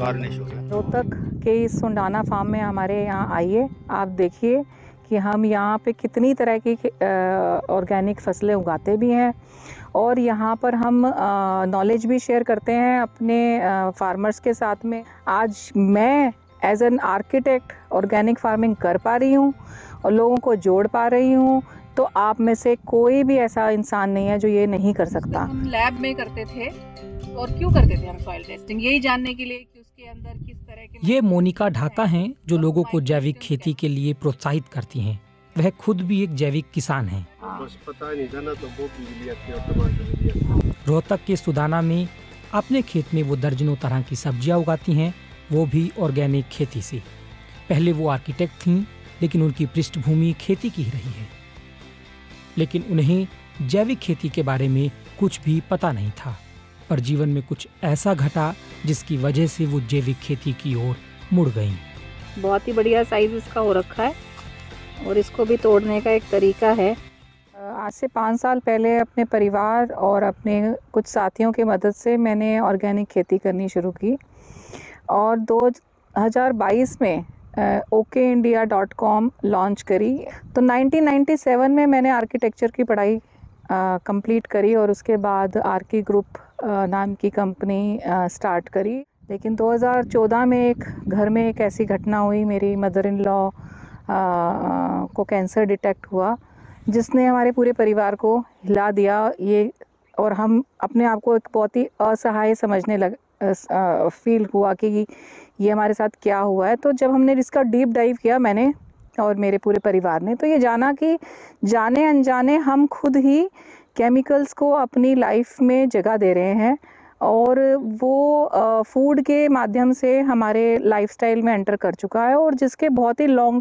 Varnish हो गया। रोहतक के इस सुंडाना फार्म में हमारे यहाँ आइए, आप देखिए कि हम यहाँ पे कितनी तरह की ऑर्गेनिक फसलें उगाते भी हैं और यहाँ पर हम नॉलेज भी शेयर करते हैं अपने फार्मर्स के साथ में। आज मैं as an architect organic farming कर पा रही हूँ और लोगों को जोड़ पा रही हूँ, तो आप में से कोई भी ऐसा इंसान नहीं है जो ये नहीं कर सकता। हम लैब में करते थे और क्यों करते थे हम सॉइल टेस्टिंग, यही जानने के लिए कि उसके अंदर किस तरह के। ये मोनिका ढाका हैं जो लोगों को जैविक खेती के लिए प्रोत्साहित करती हैं। वह खुद भी एक जैविक किसान हैं। रोहतक के सुदाना में अपने खेत में वो दर्जनों तरह की सब्जियां उगाती हैं, वो भी ऑर्गेनिक खेती से। पहले वो आर्किटेक्ट थीं, लेकिन उनकी पृष्ठभूमि खेती की ही रही है। लेकिन उन्हें जैविक खेती के बारे में कुछ भी पता नहीं था, पर जीवन में कुछ ऐसा घटा जिसकी वजह से वो जैविक खेती की ओर मुड़ गईं। बहुत ही बढ़िया साइज इसका हो रखा है और इसको भी तोड़ने का एक तरीका है। आज से 5 साल पहले अपने परिवार और अपने कुछ साथियों की मदद से मैंने ऑर्गेनिक खेती करनी शुरू की और 2022 में okindia.com लॉन्च करी। तो 1997 में मैंने आर्किटेक्चर की पढ़ाई कंप्लीट करी और उसके बाद आर्की ग्रुप नाम की कंपनी स्टार्ट करी। लेकिन 2014 में एक घर में एक ऐसी घटना हुई, मेरी मदर इन लॉ को कैंसर डिटेक्ट हुआ, जिसने हमारे पूरे परिवार को हिला दिया। ये और हम अपने आप को एक बहुत ही असहाय समझने फील हुआ कि ये हमारे साथ क्या हुआ है। तो जब हमने इसका डीप डाइव किया, मैंने और मेरे पूरे परिवार ने, तो ये जाना कि जाने अनजाने हम खुद ही केमिकल्स को अपनी लाइफ में जगह दे रहे हैं और वो फूड के माध्यम से हमारे लाइफस्टाइल में एंटर कर चुका है और जिसके बहुत ही लॉन्ग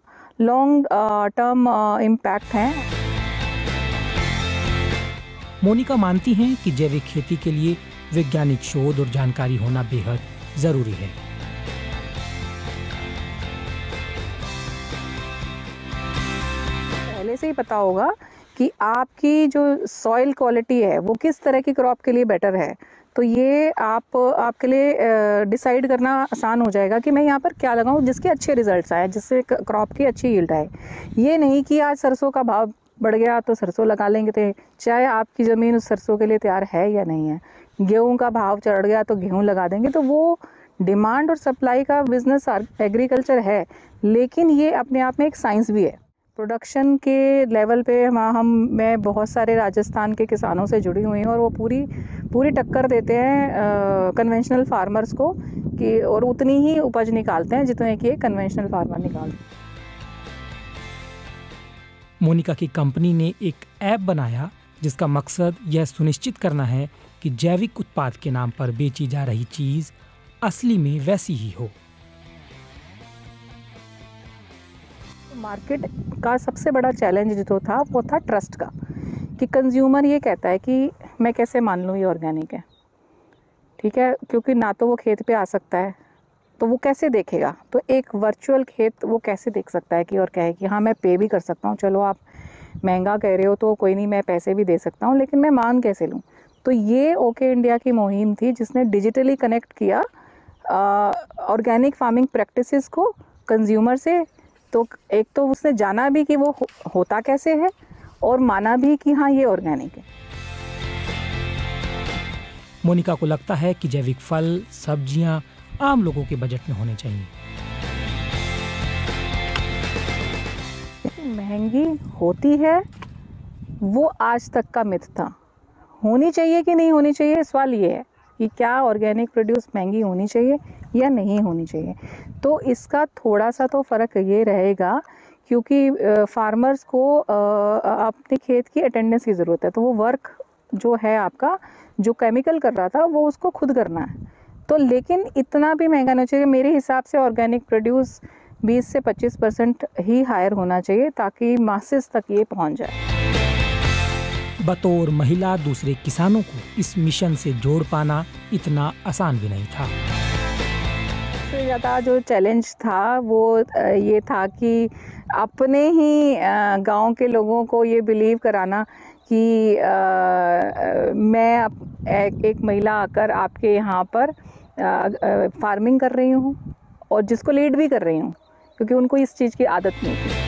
टर्म इम्पैक्ट हैं। मोनिका मानती हैं कि जैविक खेती के लिए वैज्ञानिक शोध और जानकारी होना बेहद जरूरी है। पहले से ही पता होगा कि आपकी जो सॉइल क्वालिटी है वो किस तरह की क्रॉप के लिए बेटर है, तो ये आपके लिए डिसाइड करना आसान हो जाएगा कि मैं यहाँ पर क्या लगाऊं जिसके अच्छे रिजल्ट्स आए, जिससे क्रॉप की अच्छी यील्ड आए। ये नहीं कि आज सरसों का भाव बढ़ गया तो सरसों लगा लेंगे, तो चाहे आपकी ज़मीन उस सरसों के लिए तैयार है या नहीं है। गेहूं का भाव चढ़ गया तो गेहूं लगा देंगे, तो वो डिमांड और सप्लाई का बिजनेस एग्रीकल्चर है, लेकिन ये अपने आप में एक साइंस भी है। प्रोडक्शन के लेवल पे मैं बहुत सारे राजस्थान के किसानों से जुड़ी हुई हूँ और वो पूरी टक्कर देते हैं कन्वेंशनल फार्मर्स को कि और उतनी ही उपज निकालते हैं जितने कि कन्वेंशनल फार्मर निकालते हैं। मोनिका की कंपनी ने एक ऐप बनाया जिसका मकसद यह सुनिश्चित करना है कि जैविक उत्पाद के नाम पर बेची जा रही चीज असली में वैसी ही हो। मार्केट का सबसे बड़ा चैलेंज जो था वो था ट्रस्ट का, कि कंज्यूमर ये कहता है कि मैं कैसे मान लूँ ये ऑर्गेनिक है, ठीक है, क्योंकि ना तो वो खेत पे आ सकता है, तो वो कैसे देखेगा। तो एक वर्चुअल खेत वो कैसे देख सकता है कि और कहे कि हाँ मैं पे भी कर सकता हूँ, चलो आप महंगा कह रहे हो तो कोई नहीं, मैं पैसे भी दे सकता हूँ, लेकिन मैं मान कैसे लूँ। तो ये ओके इंडिया की मुहिम थी जिसने डिजिटली कनेक्ट किया ऑर्गेनिक फार्मिंग प्रैक्टिसेस को कंज्यूमर से। तो एक तो उसने जाना भी कि वो होता कैसे है और माना भी कि हाँ ये ऑर्गेनिक है। मोनिका को लगता है कि जैविक फल सब्जियां आम लोगों के बजट में होने चाहिए। महंगी होती है वो आज तक का मिथ था। होनी चाहिए कि नहीं होनी चाहिए, सवाल ये है कि क्या ऑर्गेनिक प्रोड्यूस महंगी होनी चाहिए या नहीं होनी चाहिए। तो इसका थोड़ा सा तो फ़र्क ये रहेगा क्योंकि फार्मर्स को अपने खेत की अटेंडेंस की ज़रूरत है, तो वो वर्क जो है आपका जो केमिकल कर रहा था वो उसको खुद करना है। तो लेकिन इतना भी महंगा नहीं चाहिए। मेरे हिसाब से ऑर्गेनिक प्रोड्यूस 20 से 25% ही हायर होना चाहिए ताकि मासेस तक ये पहुंच जाए। बतौर महिला दूसरे किसानों को इस मिशन से जोड़ पाना इतना आसान भी नहीं था। सबसे ज़्यादा जो चैलेंज था वो ये था कि अपने ही गांव के लोगों को ये बिलीव कराना कि मैं एक महिला आकर आपके यहाँ पर फार्मिंग कर रही हूँ और जिसको लीड भी कर रही हूँ, क्योंकि उनको इस चीज़ की आदत नहीं थी।